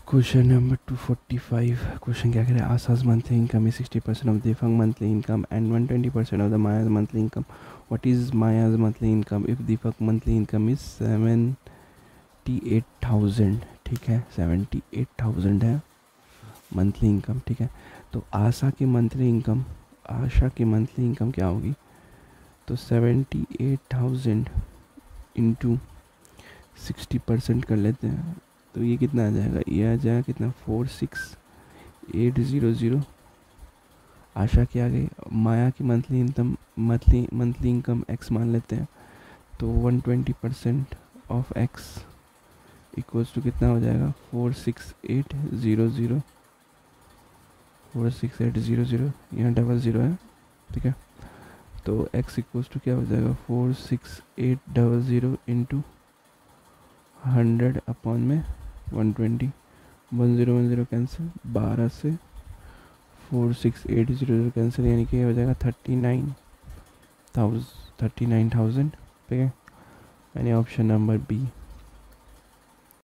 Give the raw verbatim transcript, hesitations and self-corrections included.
Question number two forty five question क्या कह रहे हैं, Asha's monthly income is sixty percent of Deepak monthly income and one twenty percent of the Maya's monthly income. What is Maya's monthly income if Deepak monthly income is seventy eight thousand. ठीक है, seventy eight thousand है monthly income. ठीक है, तो आशा की monthly income आशा की monthly income क्या होगी, तो seventy eight thousand into sixty percent कर लेते हैं, तो ये कितना आ जाएगा, ये आ जाएगा कितना, four six eight zero zero. Asha की आ गई. माया की monthly income monthly monthly income x मान लेते हैं, तो one twenty percent of x equals to कितना हो जाएगा, four six eight zero zero four six eight zero zero यहाँ डबल ज़ीरो है. ठीक है, तो x इक्वल्स टू क्या हो जाएगा, four six eight double zero into hundred upon में one twenty. One zero one zero cancel, बारह से four six eight zero zero cancel, यानी कि हो जाएगा thirty nine thousand thirty nine thousand. ठीक है, यानी ऑप्शन नंबर बी.